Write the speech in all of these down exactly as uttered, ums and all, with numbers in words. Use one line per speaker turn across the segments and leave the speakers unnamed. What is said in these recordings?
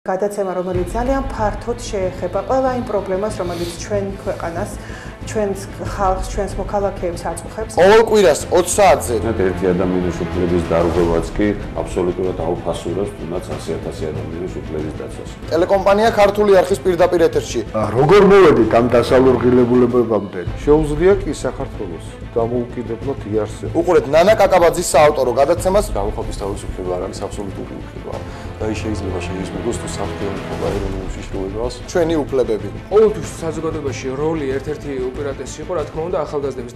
გადაცემა, რომელიც ძალიან ფართოდ შეეხება ყველა იმ პრობლემას, რომელიც ჩვენ ქვეყანას, ჩვენს ხალხს, ჩვენს მოქალაქეებს აწუხებს.
ყოველ კვირას ოცი საათზე
ერთი ადამიანის უფლების დარღვევაც კი აბსოლუტურად აუფასურებს თუნდაც ასი ათასი ადამიანის უფლების დაცვას.
ტელეკომპანია ქართული არხის პირდაპირ ეთერში.
როგორ მოვედით ამ დასალურღილებულებებამდე?
შეუძლია კი საქართველოს დამოუკიდებლად იარსებოს.
უყურეთ ნანა კაკაბაძის საავტორო გადაცემას
გამოყოფის თავისუფლება არ არის აბსოლუტური უფლება. და ის შეიძლება შეიზმოს თუ საფრთხე ეროვნულ უშიშროებას.
ჩვენი უფლებები.
ყოველთვის საზოგადოებაში როლი ერთ-ერთი უპირატესი იყო, რა თქმა უნდა, ახალგაზრდების.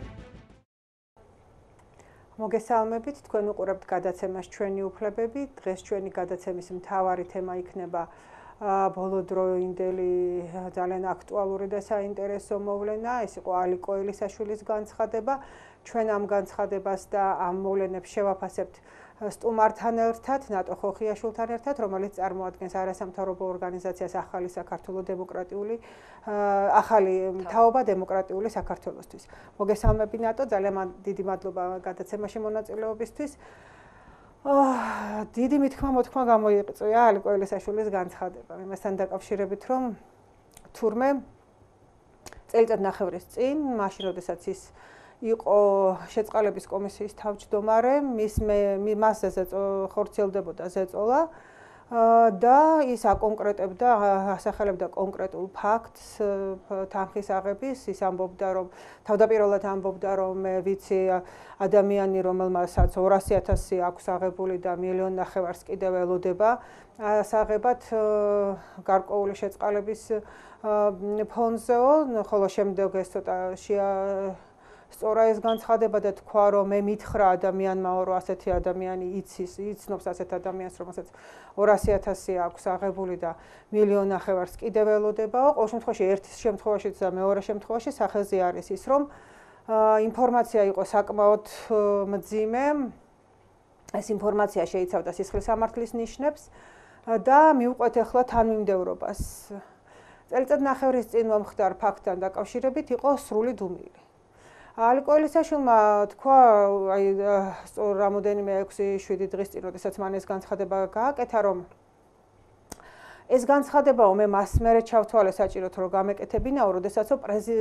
მოგესალმებით, თქვენ უყურებთ გადაცემას ჩვენი უფლებები. დღეს ჩვენი გადაცემის მთავარი თემა იქნება ბოლოდროინდელი ძალიან აქტუალური და საინტერესო მოვლენა. ეს იყო ალი კოელისაშვილის განცხადება. ჩვენ ამ განცხადებას და ამ მოვლენებს შევაფასებთ სტუმართან ერთად, ნატო ხოხიაშვილთან ერთად, რომელიც წარმოადგენს არასამთავრობო ორგანიზაციას ახალი საქართველო დემოკრატიული ახალი თაობა დემოკრატიული საქართველოსთვის. მოგესალმები ნატო, ძალიან დიდი მადლობა გადაცემაში მონაწილეობისთვის. დიდი მithქმა მოთქმა გამოიწვია ალი კოელისაშვილის განცხადება. იმასთან დაკავშირებით, რომ თურმე წელიწად ნახევრის წინ, მაშინ როდესაც ის იყო შეწყალების კომისიის თავმჯდომარე, მის მასზე ხორციელდებოდა ზეწოლა და ის აკონკრეტებდა, ასახელებდა კონკრეტულ ფაქტს თანხის აღების. ის ამბობდა, რომ თავდაპირველად ამბობდა, რომ მე ვიცი ადამიანი, რომელმასაც ორასი ათასი აქვს აღებული და მილიონ ნახევარს კიდევ ელოდება ასაღებად გარკვეული შეწყალების ფონზეო, ხოლო შემდეგ ეს ცოტა შეა სწორა ეს განცხადება და თქვა, რომ მე მითხრა ადამიანმა, რომ ასეთი ადამიანი იცის, იცნობს ასეთ ადამიანს, რომელსაც ორასი ათასი აქვს აღებული და მილიონ ნახევარს კიდევ ელოდებაო. ყოველ შემთხვევაში ერთ შემთხვევაშიც და მეორე შემთხვევაში სახელზე არის ის, რომ ინფორმაცია იყო საკმაოდ მძიმე. ეს ინფორმაცია შეიცავდა სისხლის სამართლის ნიშნებს და მიუყვეთ ახლა თანმიმდევრობას. წელიწად ნახევრის წინ მომხდარ ფაქტთან დაკავშირებით იყო სრული დუმილი. ალი კოელისაშვილმა თქვა, აი სწორ რამოდენიმე ექვსი შვიდი დღის წინ, როდესაც მან ეს განცხადება გააკეთა, რომ ეს განცხადებაო მე მას მერე ჩავთვალე საჭიროდ რომ გამეკეთებინაო, როდესაც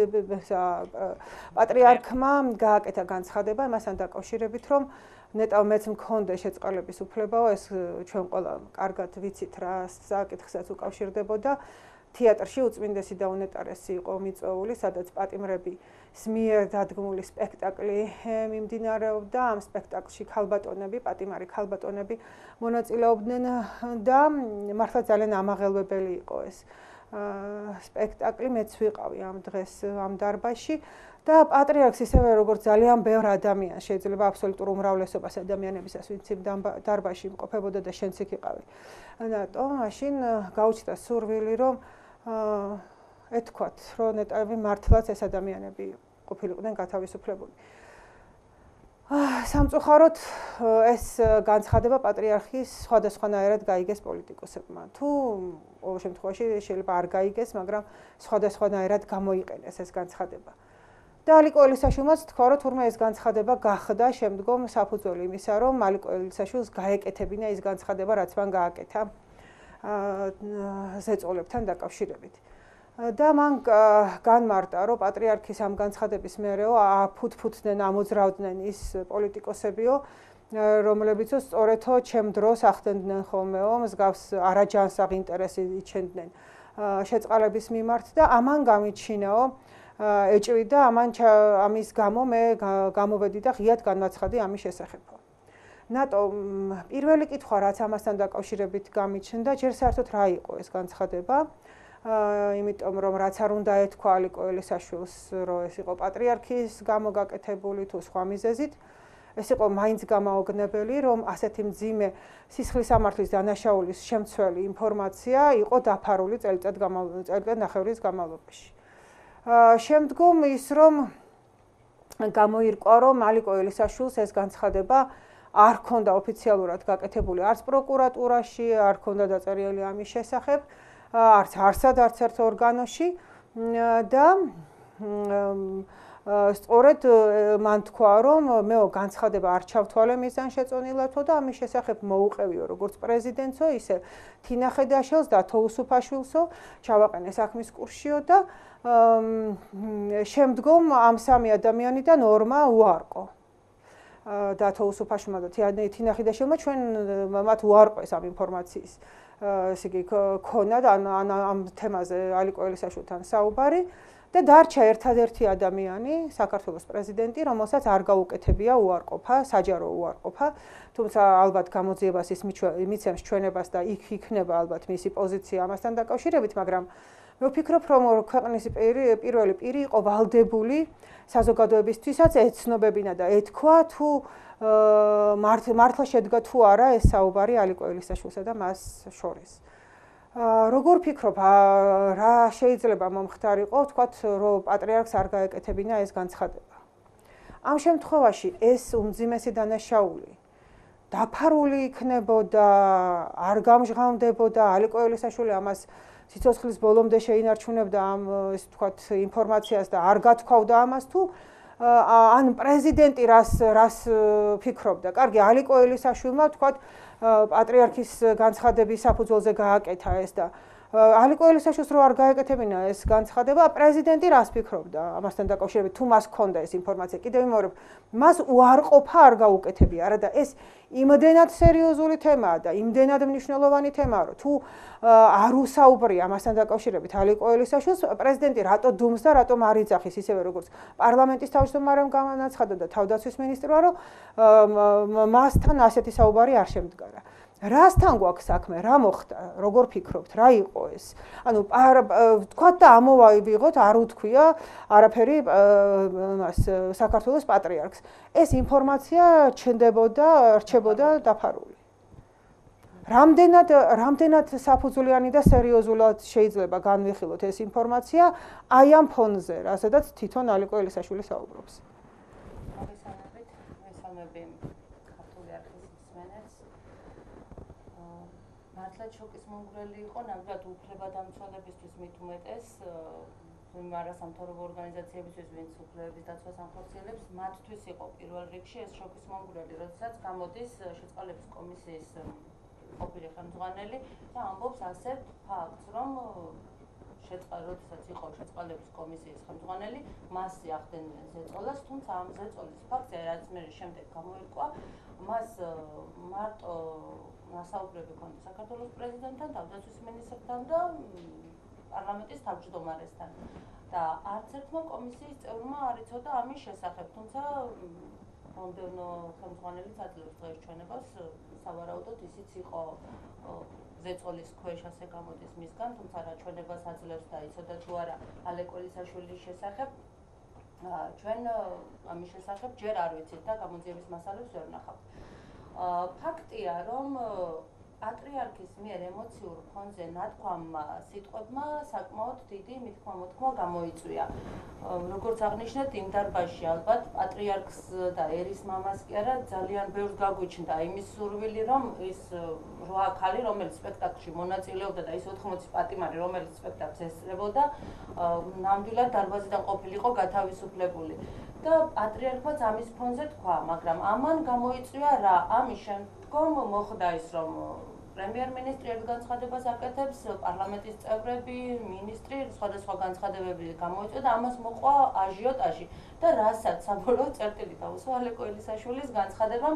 პატრიარქმა გააკეთა განცხადება იმასთან დაკავშირებით, რომ ნეტავ მეც მქონდა შეწყალების უფლებაო, ეს ჩვენ ყველა კარგად ვიცით რა საკითხსაც უკავშირდებოდა. თეატრში უწმინდესი და უნეტარესი იყო მიწვეული, სადაც პატიმრების მიერ დადგმული სპექტაკლი მიმდინარეობდა. ამ სპექტაკლში ქალბატონები, პატიმარი ქალბატონები მონაწილეობდნენ და მართლა ძალიან ამაღელვებელი იყო ეს სპექტაკლი. მეც ვიყავი ამ დღეს ამ დარბაზში და პატრიარქს ისევე როგორც ძალიან ბევრ ადამიანს შეიძლება აბსოლუტურ უმრავლესობას ადამიანებისას, ვინც იმ დარბაზში იმყოფებოდა და შენც იქ იყავი. ნატო მაშინ გაუჩნდა სურვილი, რომ ეთქვათ, რომ ნეტავი მართლაც ეს ადამიანები ყოფილიყვნენ გათავისუფლებული. სამწუხაროდ ეს განცხადება პატრიარქის სხვადასხვანაირად გაიგეს პოლიტიკოსებმა. თუ ყოველ შემთხვევაში შეიძლება არ გაიგეს, მაგრამ სხვადასხვანაირად გამოიყენეს ეს განცხადება. და ალი კოელისაშვილმაც თქვა, რომ თურმე ეს განცხადება გახდა შემდგომ საფუძველი იმისა, რომ ალი კოელისაშვილს გაეკეთებინა ის განცხადება, რაც მან გააკეთა ზეწოლებთან დაკავშირებით. და მან განმარტა, რომ პატრიარქის ამ განცხადების მერეო აფუთფუთდნენ, ამოძრავდნენ ის პოლიტიკოსებიო, რომლებიც სწორედო ჩემ დროს ახდენდნენ ხოლმეო, მსგავს არაჯანსაღ ინტერესი იჩენდნენ შეწყალების მიმართ და ამან გამიჩინაო ეჭვი და ამან ამის გამო მე გამოვედი და ღიად განაცხადი ამის შესახებო. ნატო პირველი კითხვა, რაც ამასთან დაკავშირებით გამიჩნდა, ჯერ საერთოდ რა იყო ეს განცხადება, იმიტომ რომ რაც არ უნდა ეთქვა ალი კოელისაშვილს, რომ ეს იყო პატრიარქის გამო გაკეთებული თუ სხვა მიზეზით, ეს იყო მაინც გამაოგნებელი, რომ ასეთი მძიმე სისხლის სამართლის დანაშაულის შემცველი ინფორმაცია იყო დაფარული წელიწად ნახევრის განმავლობაში. შემდგომ ის რომ გამოირკვა, რომ ალი კოელისაშვილს ეს განცხადება არ ქონდა ოფიციალურად გაკეთებული არც პროკურატურაში, არ ქონდა დაწერილი ამის შესახებ, არც არსად არც ერთ ორგანოში და სწორედ მან თქვა, რომ მეო განცხადება არ ჩავთვალე მიზანშეწონილათო და ამის შესახებ მოუყევიო როგორც პრეზიდენტსო, ისე თინა ხედაშელს და თოუსუფაშვილსო, ჩავაყენე საქმის კურსშიო და შემდგომ ამ სამი ადამიანიდან ორმა უარყო. და თოუსუფაშვილმა და თინა ხედაშელმა ჩვენ მათ უარყვეს ამ ინფორმაციის ესე იგი ქონა და ამ თემაზე ალიკო ელისაშვილთან საუბარი. და დარჩა ერთადერთი ადამიანი, საქართველოს პრეზიდენტი, რომელსაც არ გაუკეთებია უარყოფა, საჯარო უარყოფა, თუმცა ალბათ გამოძიებას ის მიცემს ჩვენებას და იქ იქნება ალბათ მისი პოზიცია ამასთან დაკავშირებით, მაგრამ მე ვფიქრობ, რომ ქვეყნის პირველი პირი იყო ვალდებული საზოგადოებისთვისაც ეცნობებინა და ეთქვა თუ მართლა შედგა თუ არა ეს საუბარი ალიკო ელისაშვილსა და მას შორის. როგორ ფიქრობ, რა შეიძლება მომხდარიყო, თქვათ, რომ პატრიარქს არ გაეკეთებინა ეს განცხადება. ამ შემთხვევაში ეს უმძიმესი დანაშაული დაფარული იქნებოდა, არ გამჟღავნდებოდა, ალიკო ელისაშვილი ამას სიცოცხლის ბოლომდე შეინარჩუნებდა ამ ეს თქვათ ინფორმაციას და არ გათქვავდა ამას თუ ან პრეზიდენტი რას რას ფიქრობდა. კარგი, ალიკო ელისაშვილმა თქვათ პატრიარქის განცხადების საფუძველზე გააკეთა ეს და ალიკო ელისაშვილს რო არ გაეკეთებინა ეს განცხადება, პრეზიდენტი რას ფიქრობდა ამასთან დაკავშირებით, თუ მას ჰქონდა ეს ინფორმაცია. კიდევ ვიმეორებ, მას უარყოფა არ გაუკეთებია, არა და ეს იმდენად სერიოზული თემაა და იმდენად მნიშვნელოვანი თემაა, რომ თუ არ უსაუბრია ამასთან დაკავშირებით ალიკო ელისაშვილს, პრეზიდენტი რატო დუმს და რატომ არ იძახის ისევე როგორც პარლამენტის თავმჯდომარემ განაცხადა და თავდაცვის მინისტრმა, რომ მასთან ასეთი საუბარი არ შემდგარა. რასთან გვაქვს საქმე, რა მოხდა, როგორ ფიქრობთ, რა იყო ეს? ანუ თქვათ და ამოვიღოთ, არ უთქვია არაფერი მას საქართველოს პატრიარქს. ეს ინფორმაცია ჩნდებოდა, რჩებოდა დაფარული. რამდენად რამდენად საფუძვლიანი და სერიოზულად შეიძლება განვიხილოთ ეს ინფორმაცია აი ამ ფონზე, რასაც თვითონ ალიკო ელისაშვილი საუბრობს.
მოგესალმებით, მესალმები ქართული არქივის მსმენელს. მართლაც შოკის მომგვრელი იყო, ნამდვილად უფლებადამცველებისთვის მით უმეტეს, არასამთავრობო ორგანიზაციებისთვის, ვინც უფლებების დაცვას ახორციელებს, მათთვის იყო პირველ რიგში ეს შოკის მომგვრელი, როდესაც გამოდის შეწყალების კომისიის ყოფილი ხელმძღვანელი და ამბობს ასეთ ფაქტს, რომ როდესაც იყო შეწყალების კომისიის ხელმძღვანელი, მასზე ახდენდნენ ზეწოლას, თუმცა ამ ზეწოლის ფაქტზე, რაც მე შემდეგ გამოირკვა, მას მარტო მასაუბრები ჰქონდა საქართველოს პრეზიდენტთან, თავდაცვის მინისტრთან და პარლამენტის თავმჯდომარესთან. და არც ერთმა კომისიის წევრმა არ იცოდა ამის შესახებ, თუმცა მომდევნო ხელმძღვანელიც აძლევს დღეს ჩვენებას, სავარაუდოდ ისიც იყო ზეწოლის ქვეშ, ასე გამოდის მისგან, თუმცა რა ჩვენებას აძლევს და იცოდა თუ არა ალიკო ელისაშვილის შესახებ, ჩვენ ამის შესახებ ჯერ არ ვიცით და გამოძიების მასალებს ვერ ვნახავთ. ფაქტია, რომ პატრიარქის მიერ ემოციურ ფონზე ნათქვამმა სიტყვებმა საკმაოდ დიდი მithქმა-მოთქმა გამოიწვია. როგორც აღნიშნეთ, იმ დარბაზში ალბათ პატრიარქს და ერის მამას კი არა ძალიან ბევრს გაგვიჩნდა იმის სურვილი, რომ ის რვა ქალი, რომელიც სპექტაკლში მონაწილეობდა და ის ოთხმოცი პატიმარი, რომელიც სპექტაკლს ესწრებოდა, ნამდვილად დარბაზიდან ყოფილიყო გათავისუფლებული. და პატრიარქმაც ამის ფონზე თქვა, მაგრამ ამან გამოიწვია რა? ამის შემდგომ მოხდა ის, რომ პრემიერ-მინისტრი ერთ განცხადებას აკეთებს, პარლამენტის წევრები, მინისტრი სხვადასხვა განცხადებები გამოიწვია და ამას მოყვა აჟიოტაჟი და რასაც საბოლოოდ წერტილი დაუსვა ალიკო ელისაშვილის განცხადებამ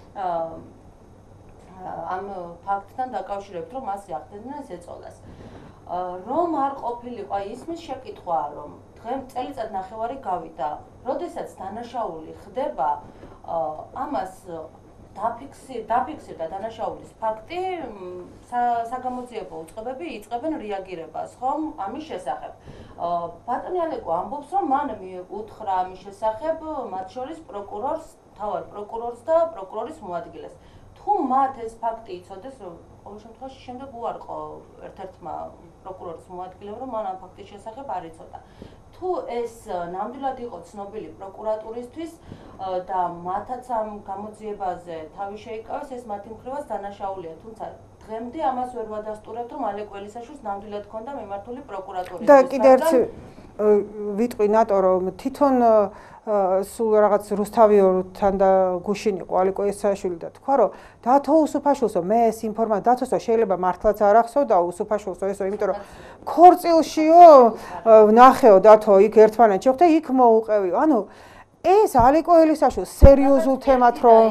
ამ ფაქტთან დაკავშირებით, რომ მას ახდენდნენ ზეწოლას. რომ არ ყოფილიყო, ისმის შეკითხვაა, რომ წელიწად ნახევარი გავიდა, როდესაც დანაშაული ხდება, ამას დაფიქსირდა დანაშაულის ფაქტი, საგამოძიებო უწყებები იწყებენ რეაგირებას, ხომ, ამის შესახებ. ბატონი ალეკო ამბობს, რომ მან უთხრა ამის შესახებ, მათ შორის პროკურორს, თავად პროკურორს და პროკურორის მოადგილეს. თუ მათ ეს ფაქტი იცოდეს, რომ ყოველ შემთხვევაში შემდეგ უარყო ერთ-ერთმა პროკურორის მოადგილემ, რომ მან ამ ფაქტის შესახებ არ იცოდა. თუ ეს ნამდვილად იყო ცნობილი პროკურატურისთვის და მათაც ამ გამოძიებაზე თავი შეიკავეს, ეს მათი მხრივაც დანაშაულია, თუმცა დღემდე ამას ვერ ვადასტურებთ, რომ ალეკო ელისაშვილს ნამდვილად ჰქონდა მიმართული პროკურატურისთვის.
და კიდევ ერთი ვიტყვი ნატო რომ თვითონ სულ რაღაც რუსთავიორთან და გუშინ იყო ალიკო ესაშვილი და თქვა რომ დათო უსუფაშვილსო მე ეს ინფორმაცია დათოსო შეიძლება მართლაც არ ახსოვდა უსუფაშვილსო ესო იმიტომ რომ ქორწილშიო ვნახეო დათო იქ ერთმანეთში ხდა იქ მოუყევიო ანუ ეს ალიკო ელისაშვილს სერიოზულ თემად რომ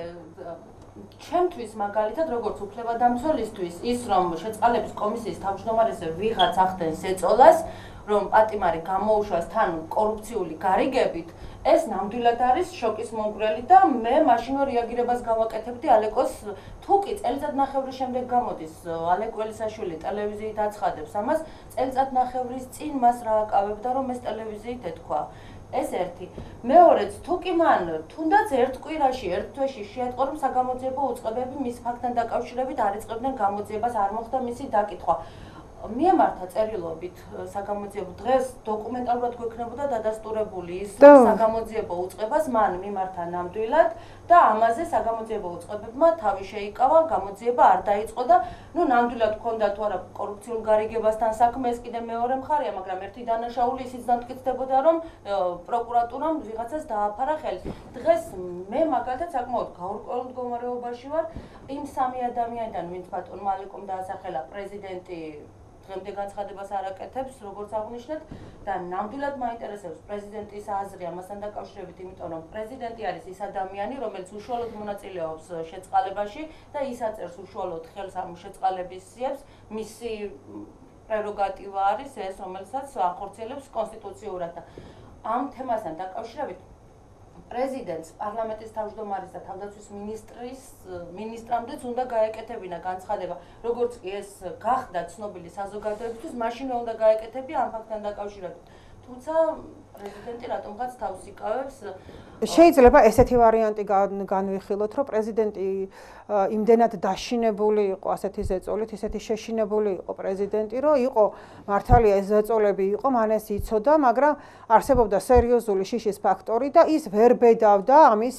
ჩემთვის მაგალითად როგორც უფლებადამცველისთვის ის რომ შეწყალების კომისიის თავმჯდომარეზე ვიღაც ახდენს ეწოლას რომ პატიმარი გამოუშვას თან კორუფციული გარიგებით ეს ნამდვილად არის შოკის მომგვრელი და მე მაშინო რეაგირებას გავაკეთებდი ალეკოს თუ კი წელიწადნახევრის შემდეგ გამოდის ალეკო ელისაშვილი ტელევიზიით აცხადებს ამას წელიწადნახევრის წინ მას რა აკავებდა რომ ეს ტელევიზიით ეთქვა ეს ერთი მეორეც თუ კი მან თუნდაც ერთ კვირაში ერთ თვეში შეატყო რომ საგამოძიებო უწყებები მის ფაქტთან დაკავშირებით არ იწყებდნენ გამოძიებას არ მოხდა მისი დაკითხვა მიემართა წერილობით საგამოძიებო დღეს დოკუმენტალურად გვექნებოდა დადასტურებული ის საგამოძიებო უწყებას მან მიმართა ნამდვილად და ამაზე საგამოძიებო უწყებებმა თავი შეიკავა გამოძიება არ დაიწყო და ნუ ნამდვილად ჰქონდა თუ არა კორუფციულ გარიგებასთან საქმე ეს კიდე მეორე მხარეა მაგრამ ერთი დანაშაული ისიც დამტკიცდებოდა რომ პროკურატურამ ვიღაცას დააფარა ხელი დღეს მე მაგალითად საკმაოდ გაურკვეველ მდგომარეობაში ვარ იმ სამი ადამიანიდან ვინც ბატონმა ალიკომ დაასახელა პრეზიდენტი დღემდე განცხადებას არ აკეთებს, როგორც აღნიშნეთ და ნამდვილად მაინტერესებს პრეზიდენტის აზრი ამასთან დაკავშირებით, იმიტომ რომ პრეზიდენტი არის ის ადამიანი, რომელიც უშუალოდ მონაწილეობს შეწყალებაში და ის აწერს უშუალოდ ხელს ამ შეწყალების სიებს, მისი პრეროგატივა არის ეს, რომელსაც ახორციელებს კონსტიტუციურად და ამ თემასთან დაკავშირებით პრეზიდენტს, პარლამენტის თავმჯდომარის და თავდაცვის მინისტრის მინისტრამდეც უნდა გაეკეთებინა განცხადება, როგორც კი ეს გახდა ცნობილი საზოგადოებისთვის, მაშინვე უნდა გაეკეთებია ამ ფაქტთან დაკავშირებით. თუმცა პრეზიდენტი რატომღაც თავს იკავებს
შეიძლება ესეთი ვარიანტი განვიხილოთ, რომ პრეზიდენტი იმდენად დაშინებული იყო ასეთი ზეწოლით, ისეთი შეშინებული იყო პრეზიდენტი, რომ იყო მართალია ეს ზეწოლები იყო, მან ეს იცოდა, მაგრამ არსებობდა სერიოზული შიშის ფაქტორი და ის ვერ ბედავდა ამის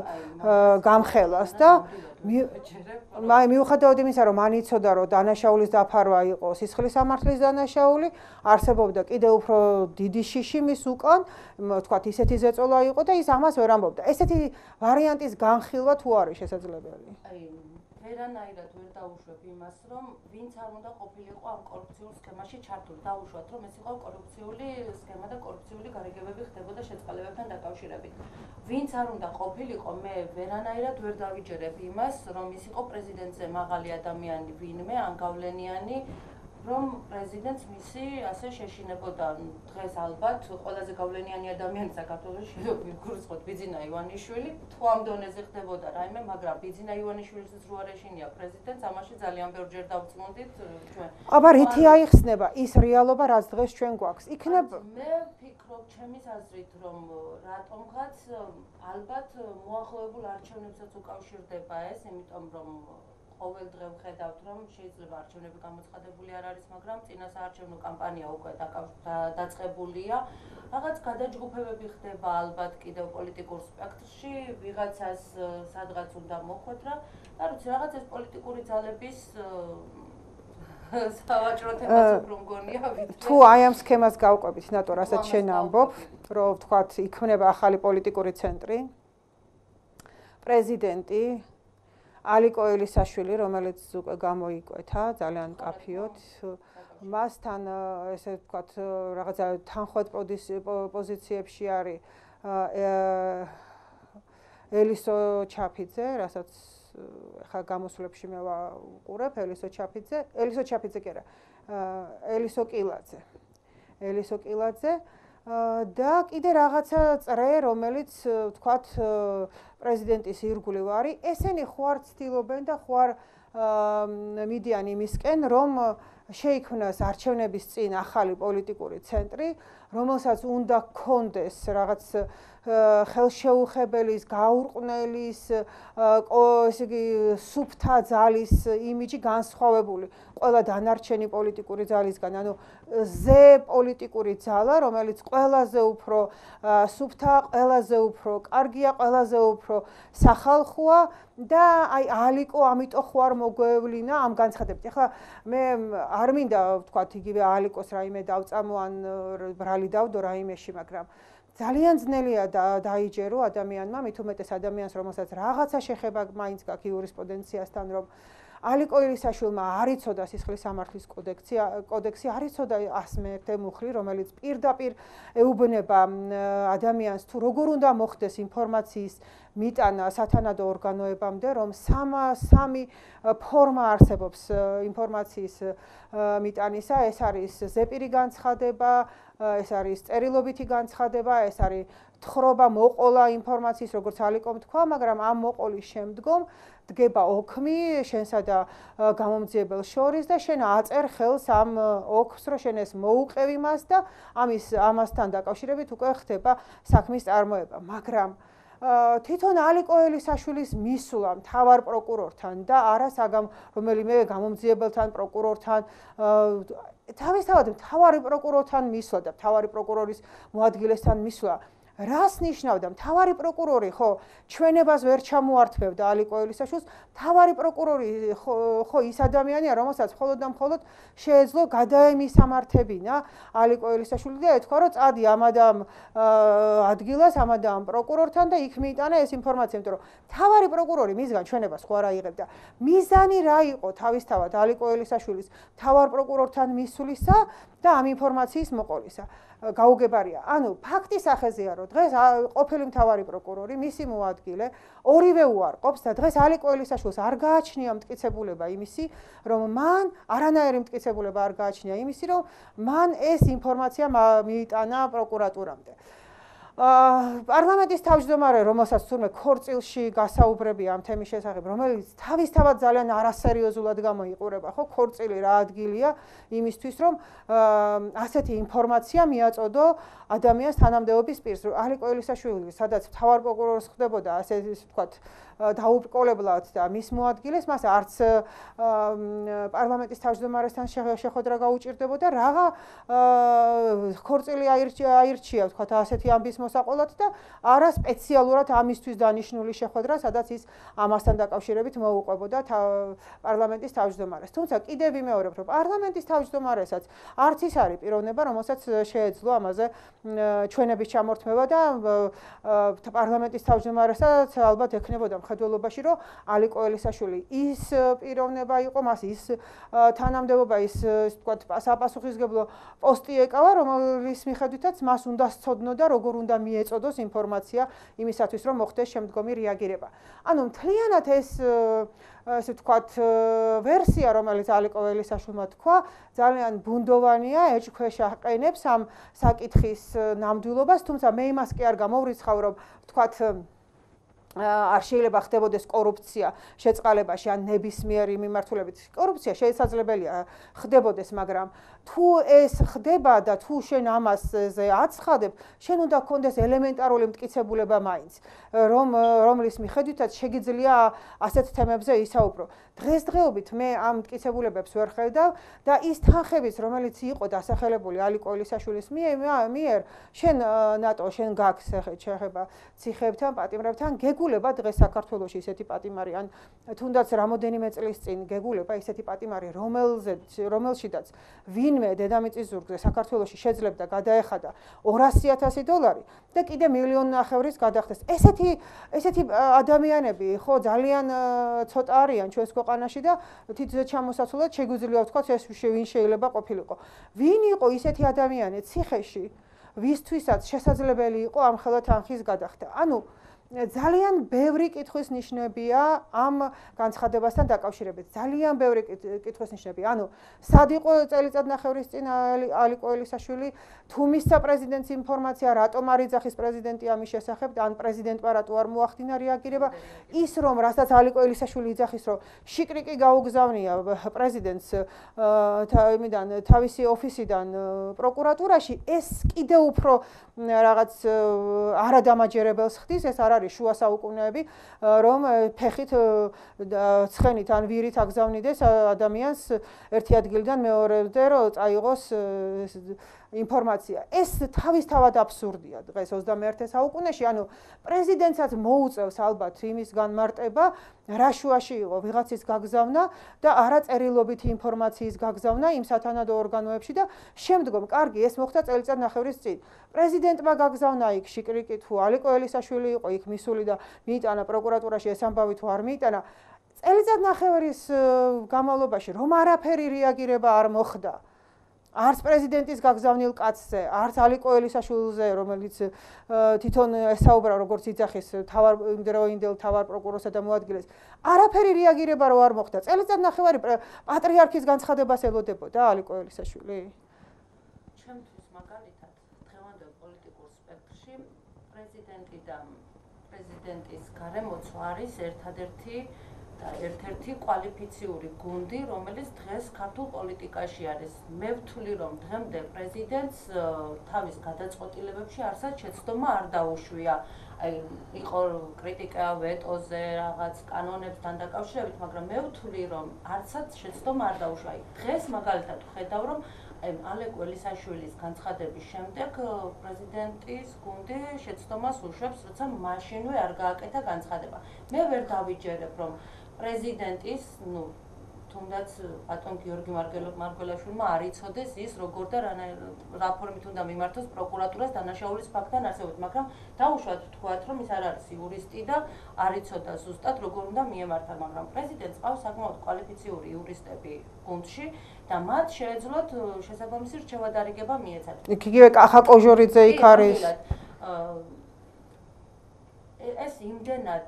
გამხელას და მიუხედავად იმისა, რომ მან იცოდა, რომ დანაშაულის დაფარვა იყო სისხლის სამართლის დანაშაული, არსებობდა კიდევ უფრო დიდი შიში მის უკან, ვთქვათ, ისეთი ზეწოლა იყო და ის ამას ვერ ამბობდა. ესეთი ვარიანტის განხილვა თუ არის შესაძლებელი?
აი, ვერანაირად ვერ დაუშვებ იმას, რომ ვინც არ უნდა ყოფილიყო ამ კორუფციულ სქემაში ჩართული. დაუშვათ, რომ ეს იყო კორუფციული სქემა და კორუფციული გარიგებები ხდებოდა შეწყალებებთან დაკავშირებით. ვინც არ უნდა ყოფილიყო, მე ვერანაირად ვერ დავიჯერებ იმას, რომ ის იყო პრეზიდენტზე მაღალი ადამიანი ვინმე, ან გავლენიანი, რომ პრეზიდენტს მისი ასე შეშინებოდა. დღეს ალბათ ყველაზე გავლენიანი ადამიანი საქართველოში გულისხმობ ბიძინა ივანიშვილი, თუ ამ დონეზე ხდებოდა რაიმე, მაგრამ ბიძინა ივანიშვილიც რო არ ეშინია პრეზიდენტს, ამაში ძალიან ბევრჯერ დავწმუნდით ჩვენ.
აბა რითი აიხსნება ის რეალობა, რაც დღეს ჩვენ გვაქვს? იქნებ
მე ვფიქრობ ჩემის აზრით, რომ რატომღაც ალბათ მოახლოებულ არჩევნებსაც უკავშირდება ეს, იმიტომ რომ ყოველ დღე ვხედავთ, რომ შეიძლება არჩევნები გამოცხადებული არ არის, მაგრამ წინასაარჩევნო კამპანია უკვე დაწყებულია. რაღაც გადაჯგუფებები ხდება ალბათ კიდევ პოლიტიკურ სპექტრში, ვიღაცას სადღაც უნდა მოხვედრა და როცა რაღაც ეს პოლიტიკური ძალების სავაჭრო თემაც უფრო მგონია ვიდრე
თუ აი ამ სქემას გავყვებით ნატო, რასაც შენ ამბობ, რომ ვთქვათ, იქმნება ახალი პოლიტიკური ცენტრი, პრეზიდენტი ალიკო ელისაშვილი, რომელიც უკვე გამოიკვეთა ძალიან კაფიოდ, მასთან ესე ვთქვათ, რაღაცა თანხმად პოზიციებში არის ელისო ჩაფიძე, რასაც ხა გამოსვლებში მე ვაყურებ, ელისო ჩაფიძე, ელისო ჩაფიძე კი არა, ელისო კილაძე. ელისო კილაძე და კიდე რაღაცა წრე, რომელიც ვთქვათ პრეზიდენტის ირგვლივ არის, ესენი ხوار ცდილობენ და ხوار მიდიან იმისკენ, რომ შეიქმნას არჩევნების წინ ახალი პოლიტიკური ცენტრი, რომელსაც უნდა გქონდეს რაღაც ხელშეუხებელის, გაურყნელის, ესე იგი სუფთა ძალის იმიჯი განსხვავებული ყველა დანარჩენი პოლიტიკური ძალისგან, ანუ ზე პოლიტიკური ძალა, რომელიც ყველაზე უფრო სუფთა, ყველაზე უფრო კარგია, ყველაზე უფრო სახალხოა და აი ალიკო ამიტომ ხوار მოგვევლინა ამ განცხადებებით. ახლა მე არ მინდა ვთქვათ იგივე ალიკოს რაიმე დავწამო ან ბრალი დავდო რაიმეში, მაგრამ ძალიან ძნელია დაიჯერო ადამიანმა, მით უმეტეს ადამიანს, რომელსაც რაღაცა შეხება მაინც გაქვს იურისპრუდენციასთან, რომ ალიკო ელისაშვილმა არ იცოდა სისხლის სამართლის კოდექსი, კოდექსი არ იცოდა ასმე ერთი მუხლი, რომელიც პირდაპირ ეუბნება ადამიანს თუ როგორ უნდა მოხდეს ინფორმაციის მიტანა სათანადო ორგანოებამდე, რომ სამი ფორმა არსებობს ინფორმაციის მიტანისა, ეს არის ზეპირი განცხადება, ეს არის წერილობითი განცხადება, ეს არის თხრობა მოყოლა ინფორმაციის, როგორც ალიკომ თქვა, მაგრამ ამ მოყოლის შემდგომ დგება ოქმი შენსა და გამომძიებელს შორის და შენ აწერ ხელს ამ ოქს, რომ შენ ეს მოუყევი მას და ამის ამასთან დაკავშირებით უკვე ხდება საქმის წარმოება, მაგრამ თვითონ ალიკო ელისაშვილის მისვლა მთავარ პროკურორთან და არა საგამ რომელიმე გამომძიებელთან პროკურორთან თავისთავად მთავარი პროკურორთან მისვლა და მთავარი პროკურორის მოადგილესთან მისვლა რას ნიშნავდა? მთავარი პროკურორი ხო ჩვენებას ვერ ჩამოართმევდა ალიკო ელისაშვილს, მთავარი პროკურორი ხო ის ადამიანია, რომელსაც მხოლოდ და მხოლოდ შეეძლო გადაემისამართებინა ალიკო ელისაშვილი და ეთქვა, რომ წადი ამ ადამ ადგილას, ამ ადამ პროკურორთან და იქ მიიტანა ეს ინფორმაცია, იმიტომ რომ მთავარი პროკურორი მისგან ჩვენებას ხო არ აიღებდა. მიზანი რა იყო თავისთავად ალიკო ელისაშვილის მთავარ პროკურორთან მისვლისა და ამ ინფორმაციის მოყოლისა? გაუგებარია. ანუ ფაქტის ახეზეა, რომ დღეს ყოფილი მთავარი პროკურორი, მისი მოადგილე, ორივე უარყოფს და დღეს ალიკო ელისაშვილს არ გააჩნია მტკიცებულება იმისი, რომ მან არანაირი მტკიცებულება არ გააჩნია იმისი, რომ მან ეს ინფორმაცია მიიტანა პროკურატურამდე. პარლამენტის თავმჯდომარე, რომელსაც თურმე ქორწილში გასაუბრებია ამ თემის შესახებ, რომელიც თავისთავად ძალიან არასერიოზულად გამოიყურება, ხო, ქორწილი რა ადგილია იმისთვის, რომ ასეთი ინფორმაცია მიაწოდო ადამიანს თანამდებობის პირს. ალიკო ელისაშვილი, სადაც მთავარ პროკურორს ხდებოდა, ასე ვთქვათ, დაუბრკოლებლად და მის მოადგილეს, მას არც პარლამენტის თავმჯდომარესთან შეხვედრა გაუჭირდებოდა, რაღა ქორწილი აირჩია, ვთქვათ, ასეთი ამბის მოსაყოლად და არა სპეციალურად ამისთვის დანიშნული შეხვედრა, სადაც ის ამასთან დაკავშირებით მოუყვებოდა პარლამენტის თავმჯდომარეს. თუმცა კიდევ ვიმეორებ, რომ პარლამენტის თავმჯდომარესაც არც ის არის პიროვნება, რომელსაც შეეძლო ამაზე ჩვენების ჩამორთმევა და პარლამენტის თავმჯდომარესაც ალბათ ექნებოდა მხედველობაში, რომ ალიკო ელისაშვილი ის პიროვნება იყო, მას ის თანამდებობა, ის ვთქვათ, საპასუხისმგებლო პოსტი ეკავა, რომლის მიხედვითაც მას უნდა სცოდნოდა, როგორ უნდა მიეწოდოს ინფორმაცია იმისათვის, რომ მოხდეს შემდგომი რეაგირება. ანუ მთლიანად ეს ასე ვთქვათ, ვერსია, რომელიც ალიკო ელისაშვილმა თქვა, ძალიან ბუნდოვანია, ეჭქვეშ აყენებს ამ საკითხის ნამდვილობას, თუმცა მე იმას კი არ გამოვრიცხავ, რომ ვთქვათ, არ შეიძლება ხდებოდეს კორუფცია შეწყალებაში ან ნებისმიერი მიმართულებით. კორუფცია შესაძლებელია ხდებოდეს, მაგრამ თუ ეს ხდება და თუ შენ ამასზე აცხადებ, შენ უნდა გქონდეს ელემენტარული მტკიცებულება მაინც, რომ რომლის მიხედვითაც შეგიძლია ასეთ თემებზე ისაუბრო. დღესდღეობით მე ამ მტკიცებულებებს ვერ ხედავ და ის თანხებიც, რომელიც იყო დასახელებული ალიკო ელისაშვილის მიერ, შენ ნატო, შენ გაქვს შეხება ციხეებთან, პატიმრებთან, გეგულება დღეს საქართველოში ისეთი პატიმარი, ან თუნდაც რამოდენიმე წლის წინ გეგულება ისეთი პატიმარი, რომელზეც რომელშიდაც ვინმე დედამიწის ზურგზე საქართველოში შეძლებდა გადაეხადა ორასი ათასი დოლარი და კიდე მილიონი ნახევრის გადახდეს. ესეთი ესეთი ადამიანები ხო ძალიან ცოტა არიან ჩვენს ქვეყანაში და თითზე ჩამოსაცვლად შეგვიძლია ვთქვათ ეს ვინ შეიძლება ყოფილიყო. ვინ იყო ისეთი ადამიანი ციხეში, ვისთვისაც შესაძლებელი იყო ამ ხელა თანხის გადახდა? ანუ ძალიან ბევრი კითხვის ნიშნებია ამ განცხადებასთან დაკავშირებით. ძალიან ბევრი კითხვის ნიშნებია. ანუ სად იყო წელიწადნახევრის წინ ალიკო ელისაშვილი, თუ მისცა პრეზიდენტს ინფორმაცია, რატომ არ იძახის პრეზიდენტი ამის შესახებ, ან პრეზიდენტმა რატო არ მოახდინა რეაგირება, ის რომ რასაც ალიკო ელისაშვილი იძახის, რომ შიკრიკი გაუგზავნია პრეზიდენტს იმიდან თავისი ოფისიდან პროკურატურაში, ეს კიდევ უფრო რაღაც არადამაჯერებელს ხდის, ეს არ არის არის შუა საუკუნეები, რომ ფეხით ცხენით ან ვირით აგზავნიდეს ადამიანს ერთი ადგილიდან მეორემდე, რომ წაიღოს ინფორმაცია. ეს თავისთავად აბსურდია დღეს ოცდამეერთე საუკუნეში, ანუ პრეზიდენტსაც მოუწევს ალბათ იმის განმარტება, რა შუაში იყო ვიღაცის გაგზავნა და არა წერილობითი ინფორმაციის გაგზავნა იმ სათანადო ორგანოებში და შემდგომ, კარგი, ეს მოხდა წელიწადნახევრის წინ. პრეზიდენტმა გაგზავნა იქ შიკრიკი თუ ალიკო ელისაშვილი იყო იქ მისული და მიიტანა პროკურატურაში ეს ამბავი თუ არ მიიტანა. წელიწადნახევრის განმავლობაში რომ არაფერი რეაგირება არ მოხდა. არც პრეზიდენტის გაგზავნილ კაცზე, არც ალიკო ელისაშვილზე, რომელიც თვითონ ესაუბრა როგორც იძახის თავარ იმდროინდელ თავარ პროკურორსა და მოადგილეს, არაფერი რეაგირება რო არ მოხდა. წელიწადნახევარი პატრიარქის განცხადებას ელოდებოდა ალიკო ელისაშვილი?
ჩემთვის მაგალითად დღევანდელ პოლიტიკურ სპექტრში პრეზიდენტი და პრეზიდენტის გარემოცვა არის ერთადერთი ერთ-ერთი კვალიფიციური გუნდი, რომელიც დღეს ქართულ პოლიტიკაში არის. მე ვთვლი, რომ დღემდე პრეზიდენტს თავის გადაწყვეტილებებში არსად შეცდომა არ დაუშვია. აი, იყო კრიტიკა ვეტოზე, რაღაც კანონებთან დაკავშირებით, მაგრამ მე ვთვლი, რომ არცად შეცდომა არ დაუშვია. აი, დღეს მაგალითად ვხედავ, რომ ალეკო ელისაშვილის განცხადების შემდეგ პრეზიდენტის გუნდი შეცდომას უშვებს, როცა მაშინვე არ გააკეთა განცხადება. მე ვერ დავიჯერებ, რომ პრეზიდენტის, ну, თუნდაც ბატონ გიორგი მარგველაშვილმა არ იცოდეს ის როგორ და რა ფორმით უნდა მიმართოს პროკურატურას დანაშაულის ფაქტთან არსებობით, მაგრამ დაუშვათ ვთქვათ, რომ ის არ არის იურისტი და არ იცოდა ზუსტად როგორ უნდა მიემართა, მაგრამ პრეზიდენტს ყავს საკმაოდ კვალიფიციური იურისტები გუნდში და მათ შეეძლოთ შესაბამისი რჩევადარიგება მიეცათ.
იგივე კახა კოჟორიძე იქ არის.
ეს იმდენად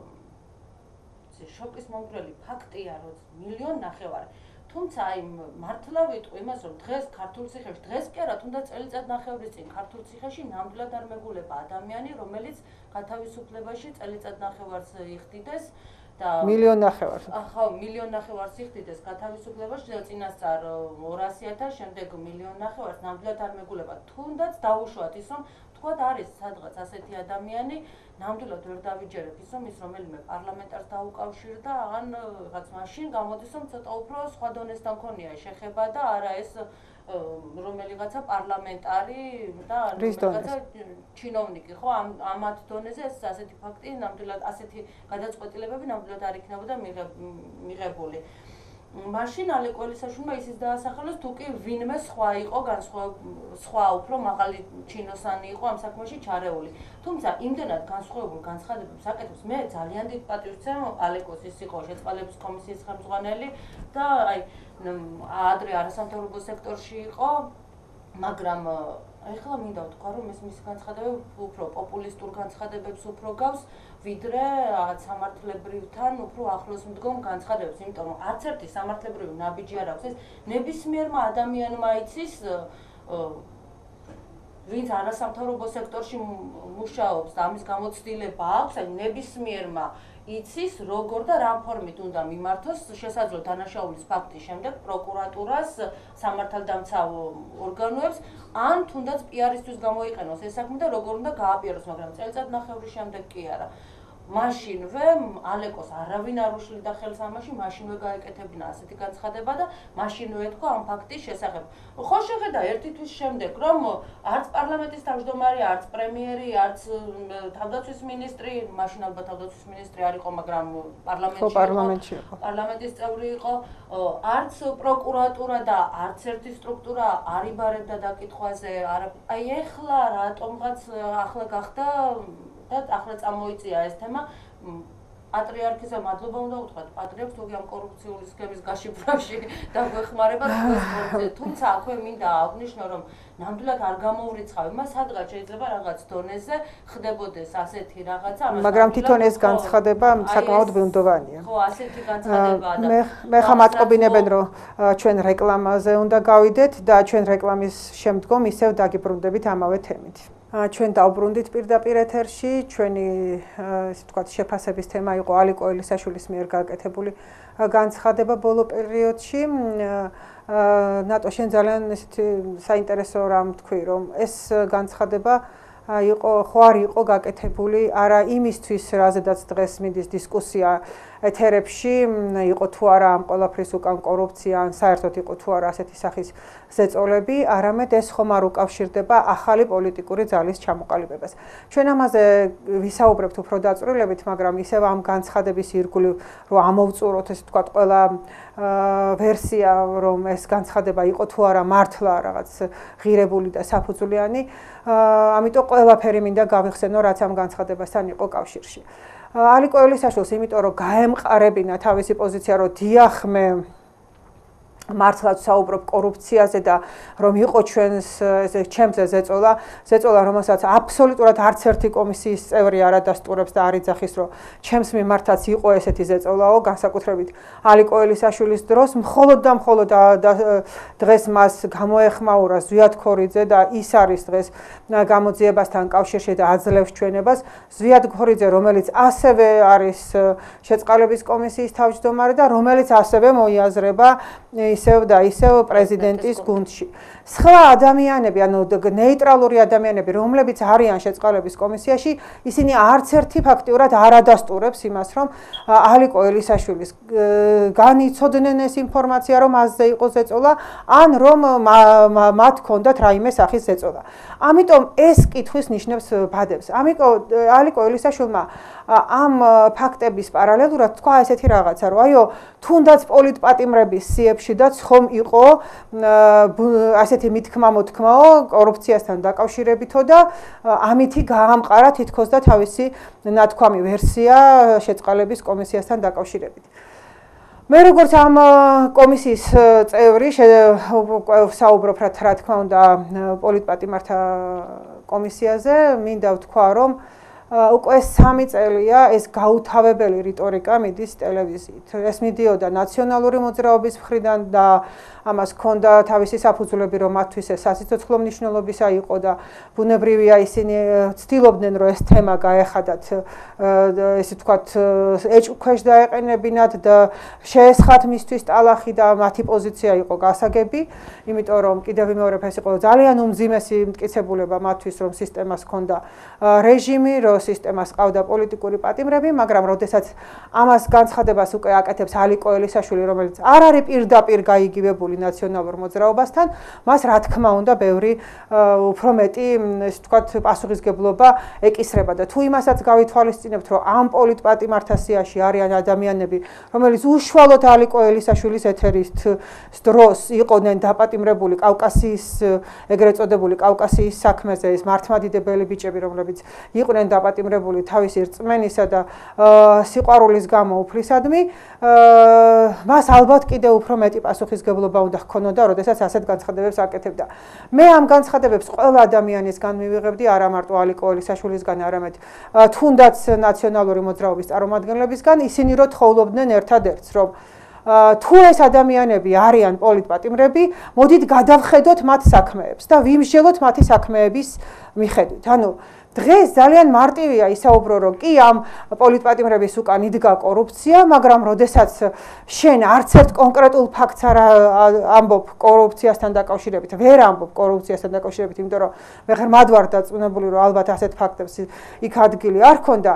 შოკის მომგვრელი ფაქტია, რომ მილიონ ნახევარი. თუმცა აი მართლა ვიტყვი იმას, რომ დღეს ქართულ ციხეში, დღეს კი არა, თუნდაც წელიწადნახევრის წინ ქართულ ციხეში ნამდვილად არ მეგულება ადამიანი, რომელიც გათავისუფლებაში წელიწადნახევარს იხდიდეს და
მილიონ ნახევარს.
ხო, მილიონ ნახევარს იხდიდეს გათავისუფლებაში და წინასწარ ორასი ათასი, შემდეგ მილიონ ნახევარს ნამდვილად არ მეგულება. თუნდაც დაუშვათ ის, რომ თქვათ არის სადღაც ასეთი ადამიანი, ნამდვილად ვერ დავიჯერებ ის, რომ ის რომელიმე პარლამენტარს დაუკავშირდა, ან რაღაც მაშინ გამოდის, რომ ცოტა უფრო სხვა დონესთან ქონია შეხება და არა ეს რომელიღაცა პარლამენტარი და რომელიღაცა ჩინოვნიკი, ხო, ამ ამათ დონეზე ეს ასეთი ფაქტი ნამდვილად ასეთი გადაწყვეტილებები ნამდვილად არ იქნებოდა მიღებული. მაშინ ალეკო ელისაშვილმა ისიც დაასახელოს, თუ კი ვინმე სხვა იყო, სხვა უფრო მაღალი ჩინოსანი იყო ამ საქმეში ჩარეული. თუმცა იმდენად განსხვავებულ განცხადებებს აკეთებს, მე ძალიან დიდ პატივს ვცემ ალეკოს, ის იყო შეწყალების კომისიის ხელმძღვანელი და აი ადრე არასამთავრობო სექტორში იყო, მაგრამ ეხლა მინდა ვთქვა, რომ ეს მისი განცხადებები უფრო პოპულისტურ განცხადებებს უფრო გავს, ვიდრე სამართლებრივთან უფრო ახლოს მდგომ განცხადებებს, იმიტომ რომ არც ერთი სამართლებრივი ნაბიჯი არ აქვს. ეს ნებისმიერმა ადამიანმა იცის, ვინც არასამთავრობო სექტორში მუშაობს და ამის გამოცდილება აქვს, აი ნებისმიერმა იცის, როგორ და რა ფორმით უნდა მიმართოს შესაძლო დანაშაულის ფაქტის შემდეგ პროკურატურას, სამართალდამცავ ორგანოებს, ან თუნდაც პიარისთვის გამოიყენოს ეს საქმე და როგორ უნდა გააპიაროს, მაგრამ წელიწადნახევრის შემდეგ კი არა. მაშინვე ალეკოს არავინ არ უშლიდა ხელს ამაში, მაშინვე გაეკეთებინა ასეთი განცხადება და მაშინვე ეთქვა ამ ფაქტის შესახებ. ხო შეხედა ერთი თვის შემდეგ, რომ არც პარლამენტის თავმჯდომარე, არც პრემიერი, არც თავდაცვის მინისტრი, მაშინ ალბათ თავდაცვის მინისტრი არ იყო, მაგრამ პარლამენტში იყო, პარლამენტის წევრი იყო, არც პროკურატურა და არც ერთი სტრუქტურა არ იბარებდა დაკითხვაზე, აი ეხლა რატომღაც ახლა გახდა და ახლა წამოიწია ეს თემა. პატრიარქისა მადლობა უნდა უთხრათ პატრიარქს, თუგი ამ კორუფციული სქემის გაშიფრვაში დაგვეხმარება თქვენს. თუმცა აქვე მინდა აღნიშნო, რომ ნამდვილად არ გამოვრიცხავ იმას, სადღაც შეიძლება რაღაც დონეზე ხდებოდეს ასეთი რაღაცა,
მაგრამ თვითონ ეს განცხადება საკმაოდ ბუნდოვანია.
ხო, ასეთი განცხადებაა და
მე ხა მატყობინებენ, რომ ჩვენ რეკლამაზე უნდა გავიდეთ და ჩვენ რეკლამის შემდგომ ისევ დაგიბრუნდებით ამავე თემით. ჩვენ დავბრუნდით პირდაპირ ეთერში, ჩვენი ესე ვთქვათ შეფასების თემა იყო ალეკო ელისაშვილის მიერ გაკეთებული განცხადება ბოლო პერიოდში. ნატო შენ ძალიან ესეთი საინტერესო რამ თქვი, რომ ეს განცხადება იყო ხო არ იყო გაკეთებული არა იმისთვის რაზედაც დღეს მიდის დისკუსია ეთერებში იყო თუ არა ამ ყველაფრის უკან კორუფცია ან საერთოდ იყო თუ არა ასეთი სახის ზეწოლები არამედ ეს ხომ არ უკავშირდება ახალი პოლიტიკური ძალის ჩამოყალიბებას ჩვენ ამაზე ვისაუბრებთ უფრო დაწვრილებით მაგრამ ისევ ამ განცხადების ირგვლივ რომ ამოვწუროთ ესე ვთქვათ ყველა ვერსია რომ ეს განცხადება იყო თუ არა მართლა რაღაც ღირებული და საფუძვლიანი ამიტომ ყველაფერი მინდა გავიხსენო რაც ამ განცხადებასთან იყო კავშირში ალი კოელისაშვილს იმიტომ რომ გაემყარებინა თავისი პოზიცია რომ დიახ მე მართლაც საუბრობ კორუფციაზე და რომ იყო ჩვენს ესე ჩემზე ზეწოლა ზეწოლა რომელსაც აბსოლუტურად არც ერთი კომისიის წევრი არ ადასტურებს და არ იძახის რომ ჩემს მიმართაც იყო ესეთი ზეწოლაო განსაკუთრებით ალი კოელისაშვილის დროს მხოლოდ და მხოლოდ დღეს მას გამოეხმაურა ზვიად ქორიძე და ის არის დღეს გამოძიებასთან კავშირში და აძლევს ჩვენებას ზვიად ქორიძე რომელიც ასევე არის შეწყალების კომისიის თავმჯდომარე და რომელიც ასევე მოიაზრება ისევ და ისევ პრეზიდენტის გუნდში. სხვა ადამიანები, ანუ ნეიტრალური ადამიანები, რომლებიც არიან შეწყალების კომისიაში, ისინი არც ერთი ფაქტიურად არ ადასტურებს იმას, რომ ალი კოელისაშვილის განიცოდნენ ეს ინფორმაცია, რომ მასზე იყო ზეწოლა, ან რომ მათ ჰქონდათ რაიმე სახის ზეწოლა. ამიტომ ეს კითხვის ნიშნებს ბადებს. ამიტომ ალი კოელისაშვილმა ამ ფაქტების პარალელურად თქვა ესეთი რაღაცა, რომ აიო, თუნდაც პოლიტპატიმრების სიებში და ხომ იყო ასეთი მithქმა მოთქმაო კორუფციასთან დაკავშირებითო და ამითი გაამყარა თითქოს და თავისი ნათქვამი ვერსია შეწყალების კომისიასთან დაკავშირებით. მე როგორც ამ კომისიის წევრი საუბრობ რა თქმა უნდა პოლიტპატიმართა კომისიაზე, მინდა ვთქვა რომ უკვე სამი წელია ეს გაუთავებელი რიტორიკა მიდის ტელევიზიით. ეს მიდიოდა ნაციონალური მოძრაობის მხრიდან და ამას ჰქონდა თავისი საფუძვლები, რომ მათთვის ეს სასიცოცხლო მნიშვნელობისა იყო და ბუნებრივია ისინი ცდილობდნენ, რომ ეს თემა გაეხადათ, ესე ვთქვათ, ეჭვქვეშ დაეყენებინათ და შეესხათ მისთვის ტალახი და მათი პოზიცია იყო გასაგები, იმიტომ რომ კიდევ ვიმეორებ, ეს იყო ძალიან უმძიმესი მტკიცებულება მათთვის, რომ სისტემას ჰქონდა რეჟიმი, რომ სისტემას ყავდა პოლიტიკური პატიმრები, მაგრამ როდესაც ამას განცხადებას უკვე აკეთებს ალი კოელისაშვილი, რომელიც არ არის პირდაპირ გაიგივებული ნაციონალურ მოძრაობასთან, მას რა თქმა უნდა ბევრი უფრო მეტი, ესე ვთქვათ, პასუხისგებლობა ეკისრება და თუ იმასაც გავითვალისწინებთ, რომ ამ პოლიტპატიმართა სიაში არიან ადამიანები, რომელიც უშუალოდ ალი კოელისაშვილის ეთერის დროს იყვნენ დაპატიმრებული კავკასიის, ეგრეთ წოდებული კავკასიის საქმეზე, ეს მართლმადიდებელი ბიჭები, რომლებიც იყვნენ დაპატიმრებული თავისი რწმენისა და სიყვარულის გამო უფლისადმი, მას ალბათ კიდევ უფრო მეტი პასუხისგებლობა უნდა ჰქონოდა, როდესაც ასეთ განცხადებებს აკეთებდა. მე ამ განცხადებებს ყველა ადამიანისგან მივიღებდი, არა მარტო ალი კოელისაშვილისგან, არამედ თუნდაც ნაციონალური მოძრაობის წარმომადგენლებისგან, ისინი რო თხოვლობდნენ ერთადერთს, რომ თუ ეს ადამიანები არიან პოლიტპატიმრები, მოდით გადავხედოთ მათ საქმეებს და ვიმსჯელოთ მათი საქმეების მიხედვით. ანუ დღეს ძალიან მარტივია ისაუბრო, რომ კი ამ პოლიტპატიმრების უკან იდგა კორუფცია, მაგრამ როდესაც შენ არც ერთ კონკრეტულ ფაქტს არ ამბობ კორუფციასთან დაკავშირებით, ვერ ამბობ კორუფციასთან დაკავშირებით, იმიტომ რომ მე ღრმად ვარ დაწუნებული, რომ ალბათ ასეთ ფაქტებს იქ ადგილი არ ქონდა.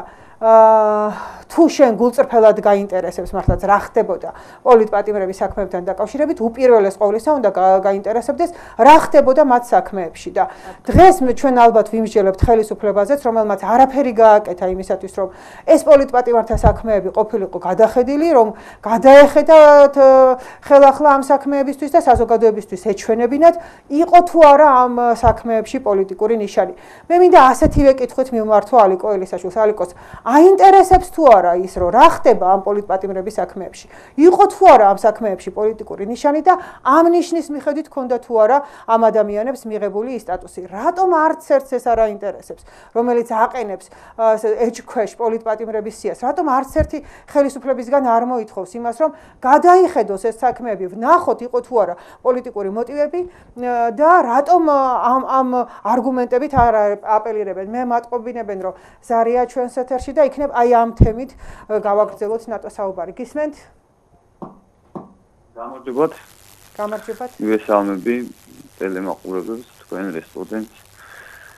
თუ შენ გულწრფელად გაინტერესებს მართლაც რა ხდებოდა პოლიტპატიმრების საქმეებთან დაკავშირებით, უპირველეს ყოვლისა უნდა გაინტერესებდეს რა ხდებოდა მათ საქმეებში და დღეს ჩვენ ალბათ ვიმსჯელებთ ხელისუფლებაზეც, რომელმაც არაფერი გააკეთა იმისათვის, რომ ეს პოლიტპატიმართა საქმეები ყოფილიყო გადახედილი, რომ გადაეხედათ ხელახლა ამ საქმეებისთვის და საზოგადოებისთვის ეჩვენებინათ, იყო თუ არა ამ საქმეებში პოლიტიკური ნიშანი. მე მინდა ასეთივე კითხვით მივმართო ალი კოელისაშვილს, ალიკოს აინტერესებს თუ არა ის, რომ რა ხდება ამ პოლიტპატიმრების საქმეებში. იყო თუ არა ამ საქმეებში პოლიტიკური ნიშანი და ამ ნიშნის მიხედვით ქონდა თუ არა ამ ადამიანებს მიღებული სტატუსი. რატომ არც ერთს ეს არ აინტერესებს, რომელიც აყენებს ეჭვქვეშ პოლიტპატიმრების სიას? რატომ არც ერთი ხელისუფლებისგან არ მოითხოვს იმას, რომ გადაიხედოს ეს საქმეები, ვნახოთ იყო თუ არა პოლიტიკური მოტივები და რატომ ამ ამ არგუმენტებით არ აპელირებენ? მე მატყობინებენ, რომ ზარია ჩვენს ეთერში და იქნებ აი ამ თემით გავაგრძელოთ ნატო საუბარი. გისმენთ?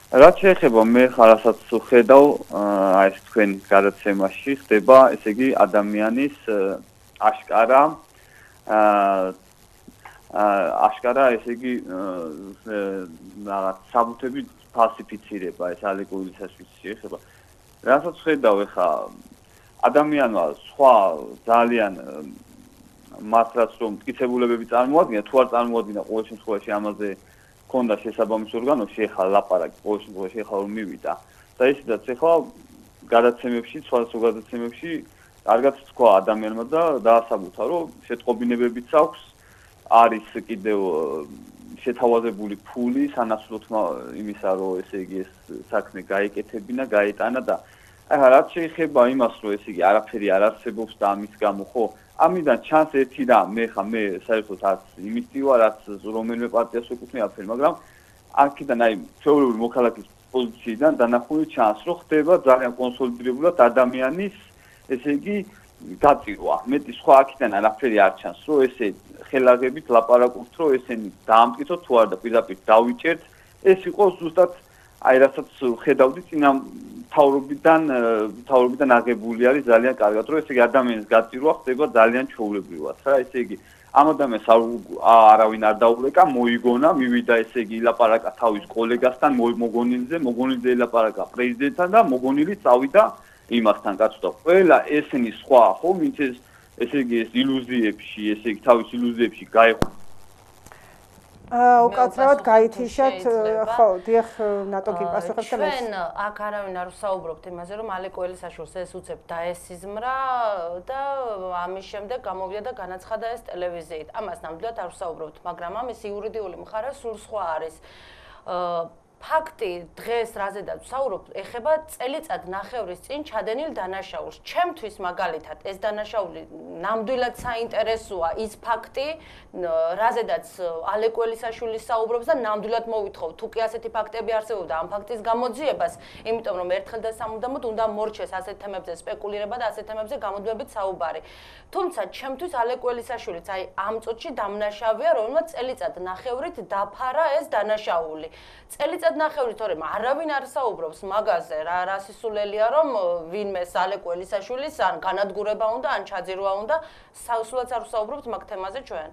რაც შეეხება მე ხარასაც ვხედავ აი ეს თქვენ გადაცემაში ხდება ესე იგი ადამიანის აშკარა აშკარა ესე იგი რაღაც საბუთები ფალსიფიცირება ეს ალეკულისაშვილის შეეხება რასაც ვხედავ ეხა ადამიანმა სხვა ძალიან მას რაც რომ მტკიცებულებები წარმოადგენა თუ არ წარმოადგენა ყოველ შემთხვევაში ამაზე ქონდა შესაბამის ორგანოში ეხლა ლაპარაკი ყოველ შემთხვევაში ეხლა რომ მივიდა და ისედაც ეხლა გადაცემებში სხვადასხვა გადაცემებში კარგად თქვა ადამიანმა და დაასაბუთა რომ შეტყობინებებიც აქვს არის კიდევ შეთავაზებული ფული სანაცვლოდ იმისა რომ ესე იგი ეს საქმე გაეკეთებინა გაეტანა და ახლა რაც შეეხება იმას რომ ესე იგი არაფერი არ არსებობს და ამის გამო ხო ამიდან ჩანს ერთი და მე ხა მე საერთოდ არც იმითი ვარ რაც რომელიმე პარტიას ვეკუთვნი არაფერი მაგრამ აქედან აი ჩვეულებრივი მოქალაქის პოზიციიდან დანახული ჩანს რომ ხდება ძალიან კონსოლიდირებულად ადამიანის ესე იგი გაწირვა მეტი სხვა აქედან არაფერი არ ჩანს რომ ესე ხელაღებით ლაპარაკობთ რომ ესენი დაამტკიცოთ თუ არა და პირდაპირ დავიჭერთ ეს იყო ზუსტად აი რასაც ხედავდი წინა თავრობიდან თავრობიდან აღებული არის ძალიან კარგად რომ ესე იგი ადამიანის გაწირვა ხდება ძალიან ჩვეულებრივად რა ესე იგი ამ ადამიანს არავინ არ დაურეკა მოიგონა მივიდა ესე იგი ლაპარაკა თავის კოლეგასთან მოგონილზე მოგონილზე ლაპარაკა პრეზიდენტთან და მოგონილი წავიდა იმასთან კაცო ყველა ესენი სხვა ხო ვინც ეს ესე იგი ეს ილუზიებში ესე იგი თავის ილუზიებში გაიყო
აა უკაცრავად გაითიშათ ხო დიახ ნატო გიპასუხებს და მე
ჩვენ აქ არავინ არ ვსაუბრობთ იმაზე რომ ალეკო ელისაშვილს ეს უცებ დაესიზმრა და ამის შემდეგ გამოვიდა და განაცხადა ეს ტელევიზიით ამას ნამდვილად არ ვსაუბრობთ მაგრამ ამის იურიდიული მხარე სულ სხვა არის აა ფაქტი დღეს რაზედაც ვსაუბრობ ეხება წელიწად ნახევრის წინ ჩადენილ დანაშაულს ჩემთვის მაგალითად ეს დანაშაული ნამდვილად საინტერესოა ის ფაქტი რაზედაც ალეკო ელისაშვილი საუბრობს და ნამდვილად მოვითხოვ თუ კი ასეთი ფაქტები არსებობდა ამ ფაქტის გამოძიებას იმიტომ რომ ერთხელ და სამუდამოდ უნდა მორჩეს ასეთ თემებზე სპეკულირება და ასეთ თემებზე გამოდმებით საუბარი თუმცა ჩემთვის ალეკო ელისაშვილიც აი ამ წუთში დამნაშავეა რომელმაც წელიწად ნახევრით დაფარა ეს დანაშაული წელიწად ნახევრით თორემ არავინ არ საუბრობს მაგაზე რა რასისულელია რომ ვინმე ალეკო ელისაშვილის ან განადგურება უნდა ან ჩაძირვა უნდა სულაც არ ვსაუბრობთ მაგ თემაზე ჩვენ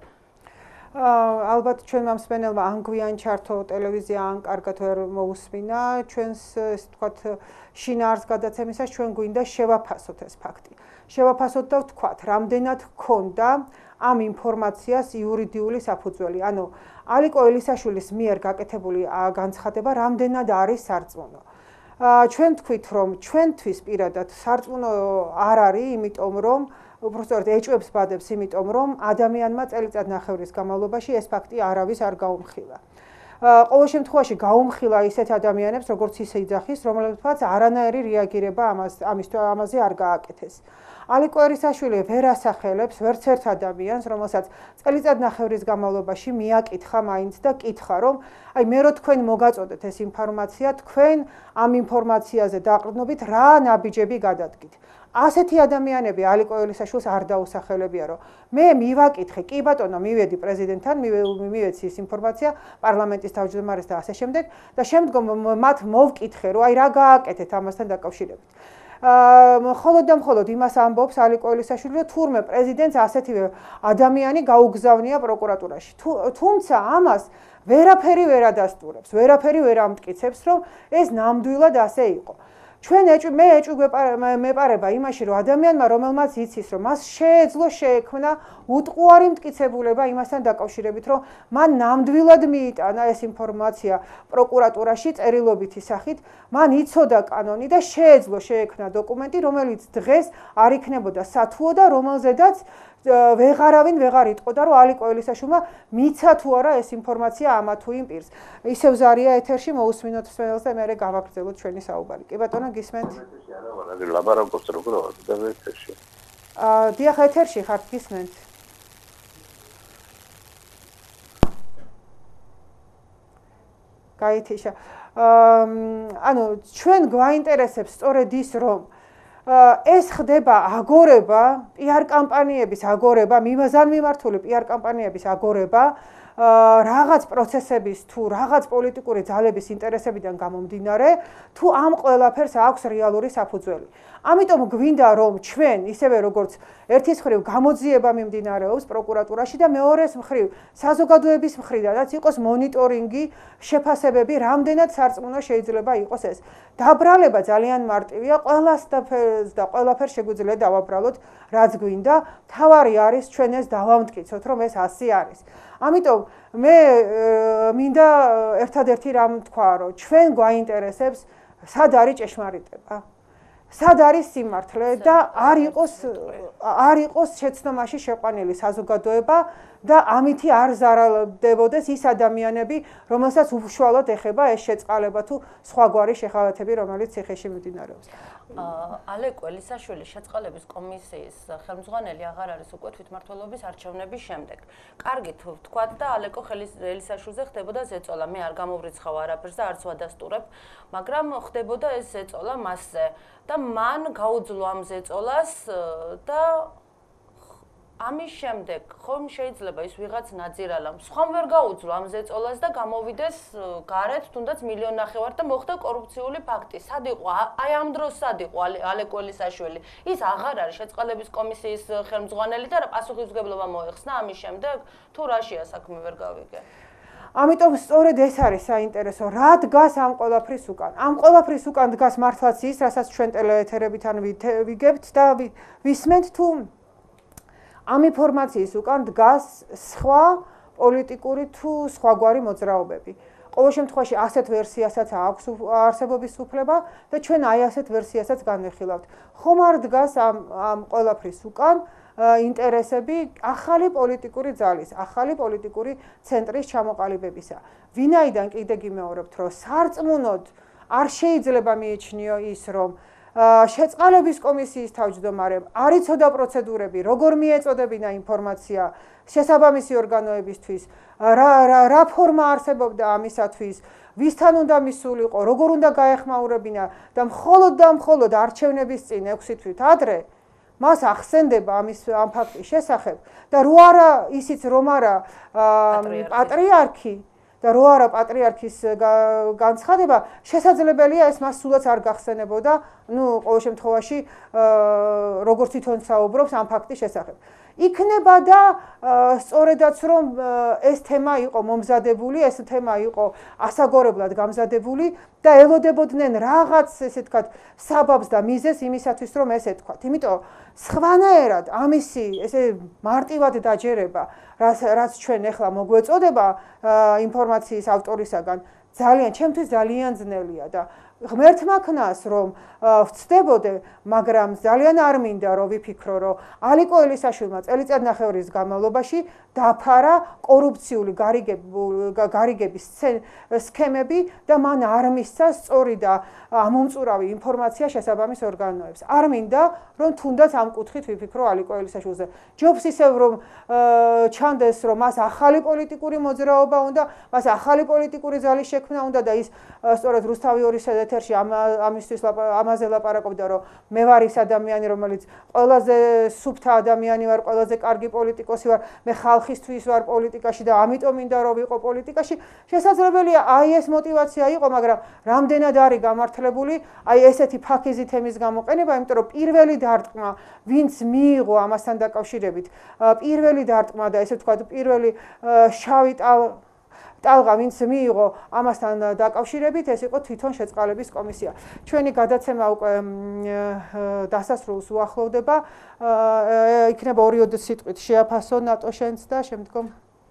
ალბათ ჩვენმა მსმენელმა ან გვიან ჩართო ტელევიზია ან კარგად ვერ მოусმინა ჩვენს ესე ვთქვათ შინაარს გადაცემისას ჩვენ გვინდა შევაფასოთ ეს ფაქტი შევაფასოთ და ვთქვათ რამდენად ჰქონდა ამ ინფორმაციას იურიდიული საფუძველი ანუ ალეკო ელისაშვილის მიერ გაკეთებული განცხადება რამდენად არის სარწმუნო ჩვენ თქვით რომ ჩვენთვის პირადად სარწმუნო არ არის იმიტომ რომ უბრალოდ ეჭვებს ბადებს იმიტომ რომ ადამიანმა წელიწად ნახევრის განმავლობაში ეს ფაქტი არავის არ გაუმხილა ყოველ შემთხვევაში გაუმხილა ისეთ ადამიანებს როგორც ის ეძახის რომლებსაც არანაირი რეაგირება ამას ამის ამაზე არ გააკეთეს ალეკო ელისაშვილი ვერ ასახელებს ვერც ერთ ადამიანს რომელსაც წელიწად ნახევრის განმავლობაში მიაკითხა მაინც და კითხა რომ აი მე რო თქვენ მოგაწოდეთ ეს ინფორმაცია თქვენ ამ ინფორმაციაზე დაყრდნობით რა ნაბიჯები გადადგით ასეთი ადამიანები ალეკო ელისაშვილს არ დაუსახელებია რომ მე მივაკითხე კი ბატონო მივედი პრეზიდენტთან მივეცი ეს ინფორმაცია პარლამენტის თავმჯდომარეს და ასე შემდეგ და შემდგომ მათ მოვკითხე რომ აი რა გააკეთეთ ამასთან დაკავშირებით აა მხოლოდ და მხოლოდ იმას ამბობს ალეკო ელისაშვილი რომ თურმე პრეზიდენტს ასეთივე ადამიანი გაუგზავნია პროკურატურაში თუმცა ამას ვერაფერი ვერ ადასტურებს ვერაფერი ვერ ამტკიცებს რომ ეს ნამდვილად ასე იყო ჩვენ ეჭვი მე ეჭვი მეპარება იმაში რომ ადამიანმა რომელმაც იცის რომ მას შეეძლო შეექმნა უტყუარი მტკიცებულება იმასთან დაკავშირებით რომ მან ნამდვილად მიიტანა ეს ინფორმაცია პროკურატურაში წერილობითი სახით მან იცოდა კანონი და შეეძლო შეექმნა დოკუმენტი რომელიც დღეს არ იქნებოდა სათუო და რომელზედაც ვეღარავინ ვეღარ იტყოდა რომ ალეკო ელისაშვილმა მიცა თუ არა ეს ინფორმაცია ამა თუ იმ პირს ისევ ზარია ეთერში მოусმინოთ მსმენელს და მე გავაგრძელოთ ჩვენი საუბარი კი ბატონო გისმენთ
არა ლაბარაკობს როგორ და ეთერში
აა დიახ ეთერში ხართ გისმენთ გაითიშა ანუ ჩვენ გვაინტერესებს სწორედ ის რომ ეს ხდება აგორება პიარ კამპანიების აგორება მიბაზან მიმართული პიარ კამპანიების აგორება რაღაც პროცესების თუ რაღაც პოლიტიკური ძალების ინტერესებიდან გამომდინარე, თუ ამ ყველაფერს აქვს რეალური საფუძველი. ამიტომ გვინდა რომ ჩვენ ისევე როგორც ერთის მხრივ გამოძიება მიმდინარეობს პროკურატურაში და მეორეს მხრივ საზოგადოების მხრიდანაც იყოს მონიტორინგი, შეფასებები, რამდენად სარწმუნო შეიძლება იყოს ეს. დაბრალება ძალიან მარტივია, ყველას და ყველაფერს შეგვიძლია დავაბრალოთ, რაც გვინდა. თავარი არის ჩვენ ეს დავამტკიცოთ, რომ ეს ასი არის. ამიტომ მე მინდა ერთადერთი რამ თქვა, რომ ჩვენ გვაინტერესებს სად არის ჭეშმარიტება. სად არის სიმართლე და არ იყოს არ იყოს შეცდომაში შეყვანილი საზოგადოება და ამითი არ ზარალდებოდეს ის ადამიანები, რომელსაც უშუალოდ ეხება ეს შეწყალება თუ სხვაგვარი შეხავათები, რომელიც ციხეში მიმდინარეობს.
ალეკო ელისაშვილი შეწყალების კომისიის ხელმძღვანელი აღარ არის უკვე თვითმმართველობის არჩევნების შემდეგ. კარგი თქვათ და ალეკო ელისაშვილზე ხდებოდა ზეწოლა. მე არ გამოვრიცხავ არაფერს და არც ვადასტურებ, მაგრამ ხდებოდა ეს ზეწოლა მასზე და მან გაუძლო ამ ზეწოლას და ამის შემდეგ ხომ შეიძლება ის ვიღაც ნაძირალამ სხვამ ვერ გაუძლო ამ ზეწოლას და გამოვიდეს გარეთ თუნდაც მილიონი ნახევარ და მოხდა კორუფციული ფაქტი. სად იყო? აი ამ დროს სად იყო ალეკო ელისაშვილი? ის აღარ არის შეწყალების კომისიის ხელმძღვანელი და პასუხისმგებლობა მოეხსნა ამის შემდეგ თუ რაშია საქმე ვერ გავიგე.
ამიტომ სწორედ ეს არის საინტერესო, რა დგას ამ ყველაფრის უკან. ამ ყველაფრის უკან დგას მართლაც ის, რასაც ჩვენ ტელეეთერებიდან ვიგებთ და ვისმენთ თუ ამ ინფორმაციის უკან დგას სხვა პოლიტიკური თუ სხვაგვარი მოძრაობები. ყოველ შემთხვევაში ასეთ ვერსიასაც აქვს არსებობის უფლება და ჩვენ აი ასეთ ვერსიასაც განვიხილავთ. ხომ არ დგას ამ ამ ყველაფრის უკან ინტერესები ახალი პოლიტიკური ძალის, ახალი პოლიტიკური ცენტრის ჩამოყალიბებისა. ვინაიდან კიდე გიმეორებთ, რომ სარწმუნოდ არ შეიძლება მიიჩნიო ის, რომ შეწყალების კომისიის თავმჯდომარემ არ იცოდა პროცედურები, როგორ მიეწოდებინა ინფორმაცია შესაბამისი ორგანოებისთვის, რა რა ფორმა არსებობდა ამისათვის, ვისთან უნდა მისულიყო, როგორ უნდა გაეხმაურებინა და მხოლოდ და მხოლოდ არჩევნების წინ ექვსი თვით ადრე მას ახსენდება ამის ამ ფაქტის შესახებ და რო არა ისიც რომ არა პატრიარქი და რო არა პატრიარქის განცხადება, შესაძლებელია ეს მას სულაც არ გახსენებოდა, ну, ყოველ შემთხვევაში როგორც თვითონ საუბრობს ამ ფაქტის შესახებ. იქნება და სწორედაც რომ ეს თემა იყო მომზადებული, ეს თემა იყო ასაგორებლად გამზადებული და ელოდებოდნენ რაღაც, ესე ვთქვათ, საბაბს და მიზეზს იმისათვის, რომ ეს ეთქვათ. იმიტომ სხვანაირად ამისი ესე მარტივად დაჯერება, რაც რაც ჩვენ ახლა მოგვეწოდება ინფორმაციის ავტორისაგან, ძალიან, ჩემთვის ძალიან ძნელია და ღმერთმა ქნას რომ ვწდებოდე, მაგრამ ძალიან არ მინდა რომ ვიფიქრო, რომ ალეკო ელისაშვილმა წელიწადნახევრის განმავლობაში დაფარა კორუფციული გარიგების სქემები და მან არ მისცა სწორი და ამომწურავი ინფორმაცია შესაბამის ორგანოებს. არ მინდა რომ თუნდაც ამ კუთხით ვიფიქრო ალეკო ელისაშვილზე. ჯობს ისევ რომ ჩანდეს რომ მას ახალი პოლიტიკური მოძრაობა უნდა, მას ახალი პოლიტიკური ძალის შექმნა უნდა და ის სწორედ რუსთავი ორის ეთერში ამისთვის ამაზე ლაპარაკობდა, რომ მე ვარ ის ადამიანი, რომელიც ყველაზე სუფთა ადამიანი ვარ, ყველაზე კარგი პოლიტიკოსი ვარ, მე ხალხისთვის ვარ პოლიტიკაში და ამიტომ მინდა რომ ვიყო პოლიტიკაში. შესაძლებელია აი ეს мотиваცია იყო, მაგრამ რამდენად არის გამართლებული აი ესეთი ფაქიზი თემის გამოყენება, იმიტომ რომ პირველი დარტყმა, ვინც მიიღო ამასთან დაკავშირებით, პირველი დარტყმა და ესე ვთქვათ, პირველი შავი ტალღა ვინც მიიღო ამასთან დაკავშირებით, ეს იყო თვითონ შეწყალების კომისია. ჩვენი გადაცემა უკვე დასასრულს უახლოვდება, იქნება ორი სიტყვით შეაფასო ნატო შენც და შემდგომ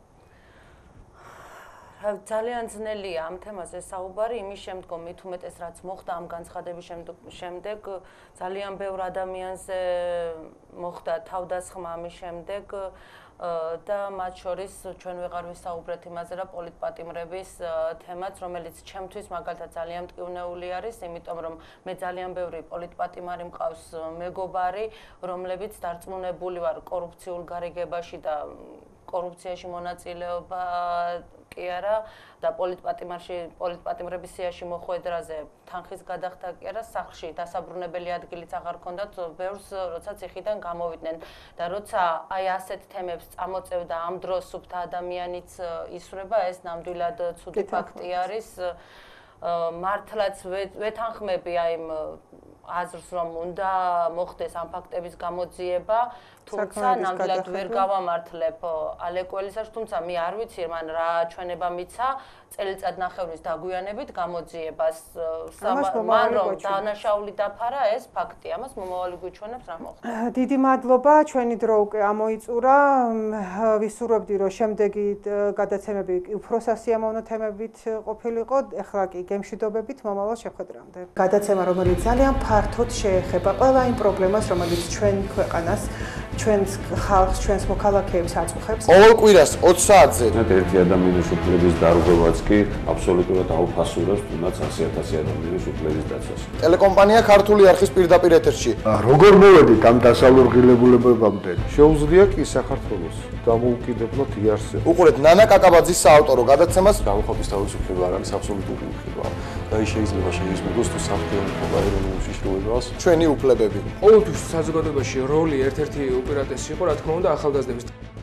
ძალიან ძნელია ამ თემაზე საუბარი, იმის შემდგომ მით უმეტეს რაც მოხდა ამ განცხადების შემდეგ, ძალიან ბევრ ადამიანზე მოხდა თავდასხმა ამის შემდეგ და მათ შორის ჩვენ ვეღარ ვისაუბრეთ იმაზე, რა პოლიტპატიმრების თემაც, რომელიც ჩემთვის მაგალითად ძალიან მტკივნეული არის, იმიტომ რომ მე ძალიან ბევრი პოლიტპატიმარი მყავს მეგობარი, რომლებიც დარწმუნებული ვარ კორუფციულ გარიგებაში და კორუფციაში მონაწილეობა კი არა და პოლიტპატიმარში პოლიტპატიმრების სიაში მოხვედრაზე თანხის გადახდა კი არა სახლში დასაბრუნებელი ადგილიც აღარ ჰქონდათ ბევრს როცა ციხიდან გამოვიდნენ და როცა აი ასეთ თემებს წამოწევდა ამ დროს სუფთა ადამიანიც ისვრება ეს ნამდვილად ცუდი ფაქტი არის მართლაც ვეთანხმები აი აზრს რომ უნდა მოხდეს ამ ფაქტების გამოძიება თუმცა ნამდვილად ვერ გავამართლებ ალეკველისას თუმცა მე არ ვიცი მან რა ჩვენება მიცა წელიწად ნახევრის დაგვიანებით გამოძიებას მან რომ დანაშაული დაფარა ეს ფაქტი ამას მომავალი გვიჩვენებს რა მოხდა
დიდი მადლობა ჩვენი დრო უკვე ამოიწურა ვისურვებდი რომ შემდეგი გადაცემები უფრო სასიამოვნო თემებით ყოფილიყო ეხლა კი გემშვიდობებით მომავალ შეხვედრამდე გადაცემა რომელიც ძალიან ფართოდ შეეხება ყველა იმ პრობლემას რომელიც ჩვენ ქვეყანას ჩვენს ხალხს ჩვენს მოქალაქეებს აწუხებს
ყოველ კვირას ოც საათზე
ერთი ადამიანის უფლების დარღვევაც კი აბსოლუტურად აუფასურებს თუნდაც ასი ათასი ადამიანის უფლების დაცვას.
ტელეკომპანია ქართული არხის პირდაპირ ეთერში.
როგორ მოვედით ამ დასალურღილებულებებამდე?
შეუძლია კი საქართველოს დამოუკიდებლად იარსებოს.
უყურეთ ნანა კაკაბაძის საავტორო გადაცემას
გამოხობის თავისუფლება არ არის აბსოლუტური უფლება. და ის შეიძლება შეიზღუდოს თუ საფრთხე ეროვნულ უშიშროებას.
ჩვენი უფლებები.
ყოველთვის საზოგადოებაში როლი ერთ-ერთი უპირატესი იყო, რა თქმა უნდა, ახალგაზრდების